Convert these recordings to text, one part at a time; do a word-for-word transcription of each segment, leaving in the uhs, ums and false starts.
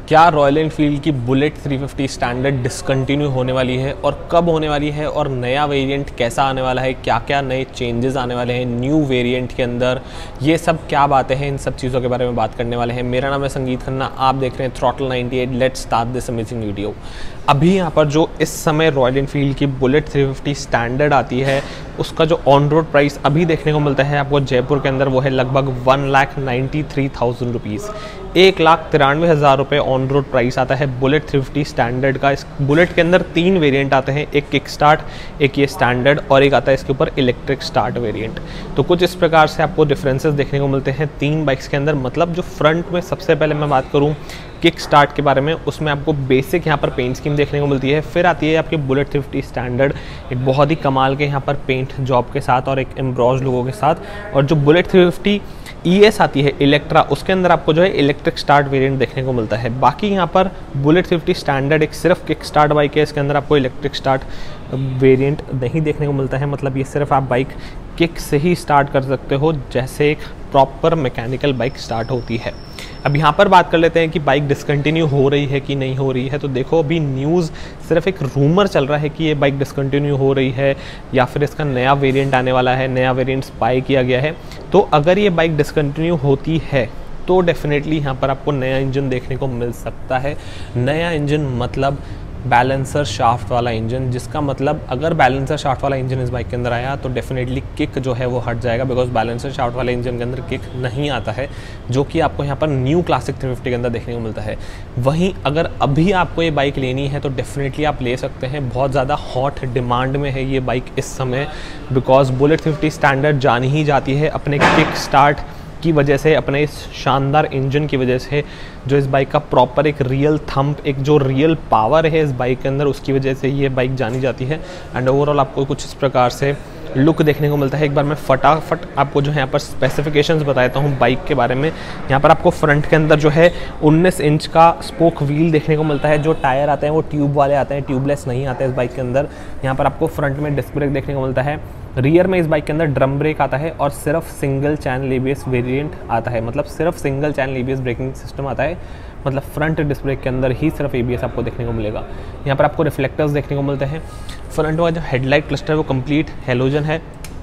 क्या Royal Enfield की bullet three fifty standard discontinue होने वाली है और कब होने वाली है, और नया वेरिएंट कैसा आने वाला है, क्या क्या नए चेंजेस आने वाले हैं न्यू वेरिएंट के अंदर, ये सब क्या बातें हैं, इन सब चीज़ों के बारे में बात करने वाले हैं। मेरा नाम है संगीत खन्ना, आप देख रहे हैं throttle ninety eight. Let's start this amazing video. अभी यहाँ पर जो इस समय रॉयल एनफील्ड की बुलेट थ्री फिफ्टी स्टैंडर्ड आती है, उसका जो ऑन रोड प्राइस अभी देखने को मिलता है आपको जयपुर के अंदर, वो है लगभग one lakh ninety three thousand rupees, एक लाख तिरानवे हज़ार रुपये ऑन रोड प्राइस आता है बुलेट थ्री फिफ्टी स्टैंडर्ड का। इस बुलेट के अंदर तीन वेरिएंट आते हैं, एक किक स्टार्ट, एक ये स्टैंडर्ड और एक आता है इसके ऊपर इलेक्ट्रिक स्टार्ट वेरिएंट। तो कुछ इस प्रकार से आपको डिफरेंसेस देखने को मिलते हैं तीन बाइक्स के अंदर। मतलब जो फ्रंट में सबसे पहले मैं बात करूँ किक स्टार्ट के बारे में, उसमें आपको बेसिक यहाँ पर पेंट स्कीम देखने को मिलती है। फिर आती है आपकी बुलेट थ्री फिफ्टी स्टैंडर्ड, एक बहुत ही कमाल के यहाँ पर पेंट जॉब के साथ और एक एम्ब्रॉज लोगों के साथ। और जो Bullet three fifty E S आती है इलेक्ट्रा, उसके अंदर आपको जो है इलेक्ट्रिक स्टार्ट वेरिएंट देखने को मिलता है। बाकी यहाँ पर बुलेट थ्री फिफ्टी स्टैंडर्ड एक सिर्फ किक स्टार्ट बाइक है, इसके अंदर आपको इलेक्ट्रिक स्टार्ट वेरिएंट नहीं देखने को मिलता है। मतलब ये सिर्फ आप बाइक किक से ही स्टार्ट कर सकते हो, जैसे एक प्रॉपर मैकेनिकल बाइक स्टार्ट होती है। अब यहाँ पर बात कर लेते हैं कि बाइक डिसकंटिन्यू हो रही है कि नहीं हो रही है। तो देखो, अभी न्यूज़ सिर्फ एक रूमर चल रहा है कि ये बाइक डिसकंटिन्यू हो रही है या फिर इसका नया वेरिएंट आने वाला है, नया वेरिएंट स्पाई किया गया है। तो अगर ये बाइक डिसकंटिन्यू होती है तो डेफिनेटली यहाँ पर आपको नया इंजन देखने को मिल सकता है। नया इंजन मतलब बैलेंसर शाफ्ट वाला इंजन, जिसका मतलब अगर बैलेंसर शाफ्ट वाला इंजन इस बाइक के अंदर आया तो डेफिनेटली किक जो है वो हट जाएगा, बिकॉज बैलेंसर शाफ्ट वाले इंजन के अंदर किक नहीं आता है, जो कि आपको यहाँ पर न्यू क्लासिक थ्री फिफ्टी के अंदर देखने को मिलता है। वहीं अगर अभी आपको ये बाइक लेनी है तो डेफिनेटली आप ले सकते हैं। बहुत ज़्यादा हॉट डिमांड में है ये बाइक इस समय, because Bullet three fifty standard जानी ही जाती है अपने किक स्टार्ट की वजह से, अपने इस शानदार इंजन की वजह से, जो इस बाइक का प्रॉपर एक रियल थंप, एक जो रियल पावर है इस बाइक के अंदर, उसकी वजह से ये बाइक जानी जाती है। एंड ओवरऑल आपको कुछ इस प्रकार से लुक देखने को मिलता है। एक बार मैं फटाफट आपको जो है यहाँ पर स्पेसिफिकेशंस बताता हूँ बाइक के बारे में। यहाँ पर आपको फ्रंट के अंदर जो है उन्नीस इंच का स्पोक व्हील देखने को मिलता है। जो टायर आते हैं वो ट्यूब वाले आते हैं, ट्यूबलेस नहीं आते इस बाइक के अंदर। यहाँ पर आपको फ्रंट में डिस्क ब्रेक देखने को मिलता है। रियर में इस बाइक के अंदर ड्रम ब्रेक आता है और सिर्फ single channel A B S variant आता है, मतलब सिर्फ single channel A B S braking system आता है। मतलब फ्रंट डिस्क ब्रेक के अंदर ही सिर्फ ए बी एस आपको देखने को मिलेगा। यहाँ पर आपको रिफ्लेक्टर्स देखने को मिलते हैं। फ्रंट का जो हेडलाइट क्लस्टर है वो कंप्लीट हेलोजन है,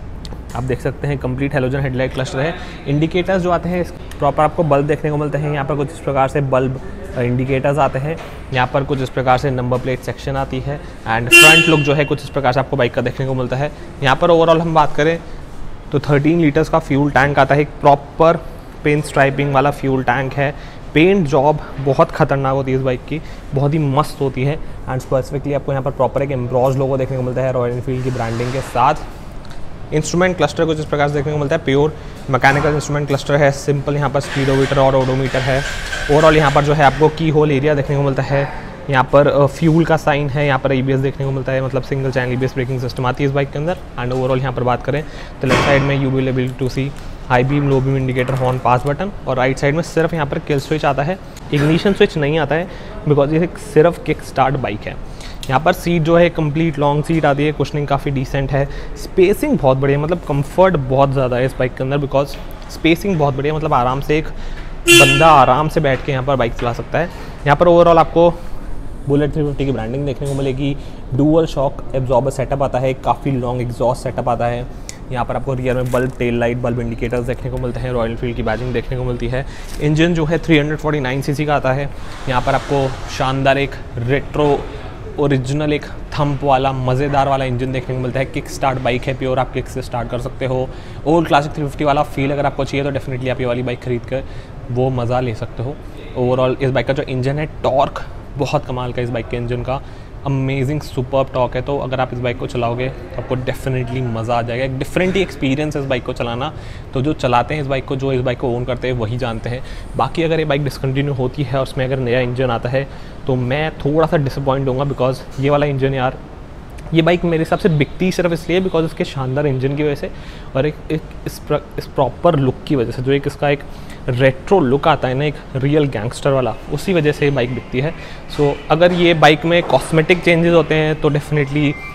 आप देख सकते हैं कंप्लीट हेलोजन हेडलाइट क्लस्टर है। इंडिकेटर्स जो आते हैं प्रॉपर आपको बल्ब देखने को मिलते हैं। यहाँ पर कुछ इस प्रकार से बल्ब इंडिकेटर्स आते हैं। यहाँ पर कुछ इस प्रकार से नंबर प्लेट सेक्शन आती है। एंड फ्रंट लुक जो है कुछ इस प्रकार से आपको बाइक का देखने को मिलता है। यहाँ पर ओवरऑल हम बात करें तो थर्टीन लीटर्स का फ्यूल टैंक आता है, एक प्रॉपर पेंट स्ट्राइपिंग वाला फ्यूल टैंक है। पेंट जॉब बहुत खतरनाक होती है इस बाइक की, बहुत ही मस्त होती है। एंड स्पेसिफिकली आपको यहाँ पर प्रॉपर एक एम्ब्रॉज लोगो देखने को मिलता है रॉयल एनफील्ड की ब्रांडिंग के साथ। इंस्ट्रूमेंट क्लस्टर कुछ इस प्रकार से देखने को मिलता है, प्योर मैकेनिकल इंस्ट्रूमेंट क्लस्टर है। सिंपल यहाँ पर स्पीडोमीटर और ओडोमीटर है। ओवरऑल यहाँ पर जो है आपको की होल एरिया देखने को मिलता है। यहाँ पर फ्यूल का साइन है, यहाँ पर ए बी एस देखने को मिलता है, मतलब single channel A B S braking system आती है इस बाइक के अंदर। एंड ओवरऑल यहाँ पर बात करें तो लेफ्ट साइड में you will able to see high beam, low beam indicator, horn, pass button, और राइट साइड में सिर्फ यहाँ पर किल स्विच आता है, इग्निशन स्विच नहीं आता है, बिकॉज ये सिर्फ किक स्टार्ट बाइक है। यहाँ पर सीट जो है कंप्लीट लॉन्ग सीट आती है, कुशनिंग काफ़ी डिसेंट है, स्पेसिंग बहुत बढ़िया, मतलब कंफर्ट बहुत ज़्यादा है इस बाइक के अंदर, बिकॉज स्पेसिंग बहुत बढ़िया, मतलब आराम से एक बंदा आराम से बैठ के यहाँ पर बाइक चला सकता है। यहाँ पर ओवरऑल आपको बुलेट थ्री फिफ्टी की ब्रांडिंग देखने को मिलेगी। डुअल शॉक एब्जॉर्बर सेटअप आता है, काफ़ी लॉन्ग एग्जॉस्ट सेटअप आता है। यहाँ पर आपको रियर में bulb, tail light, bulb indicators देखने को मिलते हैं। रॉयल एनफील्ड की बैजिंग देखने को मिलती है। इंजन जो है three forty nine C C का आता है। यहाँ पर आपको शानदार एक रेट्रो ओरिजिनल एक थंप वाला मज़ेदार वाला इंजन देखने को मिलता है। किक स्टार्ट बाइक है, प्योर आप किक से स्टार्ट कर सकते हो। ओल्ड क्लासिक थ्री फिफ्टी वाला फील अगर आपको चाहिए तो डेफिनेटली आप ये वाली बाइक खरीद कर वो मज़ा ले सकते हो। ओवरऑल इस बाइक का जो इंजन है, टॉर्क बहुत कमाल का इस बाइक के इंजन का, अमेजिंग सुपर्ब टॉर्क है। तो अगर आप इस बाइक को चलाओगे तो आपको डेफिनेटली मज़ा आ जाएगा। एक डिफरेंट ही एक्सपीरियंस है इस बाइक को चलाना। तो जो चलाते हैं इस बाइक को, जो इस बाइक को ओन करते हैं वही जानते हैं। बाकी अगर ये बाइक डिसकंटिन्यू होती है और उसमें अगर नया इंजन आता है तो मैं थोड़ा सा डिसअपॉइंट होऊंगा, बिकॉज ये वाला इंजन यार, ये बाइक मेरे हिसाब से बिकती सिर्फ इसलिए बिकॉज इसके शानदार इंजन की वजह से और एक, एक इस प्र, इस प्रॉपर लुक की वजह से, जो एक इसका एक रेट्रो लुक आता है ना, एक रियल गैंगस्टर वाला, उसी वजह से ये बाइक बिकती है। सो so, अगर ये बाइक में कॉस्मेटिक चेंजेस होते हैं तो डेफिनेटली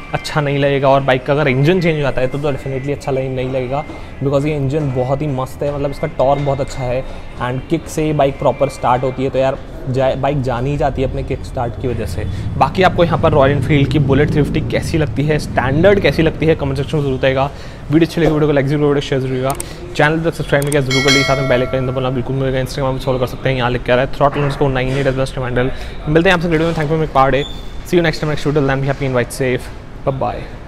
अच्छा नहीं लगेगा, और बाइक का अगर इंजन चेंज हो जाता है तो तो डेफिनेटली अच्छा नहीं लगेगा, बिकॉज ये इंजन बहुत ही मस्त है, मतलब इसका टॉर्क बहुत अच्छा है एंड किक से बाइक प्रॉपर स्टार्ट होती है, तो यार जा, बाइक जानी ही जाती है अपने किक स्टार्ट की वजह से। बाकी आपको यहाँ पर रॉयल एनफील्ड की बुलेट थ्री फिफ्टी कैसी लगती है, स्टैंडर्ड कैसी लगती है, कमेंट सेक्शन में जरूर बताएगा। वीडियो अच्छी लगी वीडियो को लाइक जरूर, वीडियो शेयर जरूर, चैनल तक सब्सक्राइब नहीं किया जरूर कर लीजिए, साथ में बेल आइकन दबाना बिल्कुल मिलेगा। इंस्टाग्राम में फॉलो कर सकते हैं, यहाँ लिख के आ रहा है throttle underscore nine eight edge best handle. मिलते हैं आपसे वीडियो में, thank you for making part. See you next time, next video, then be happy and ride safe, bye bye.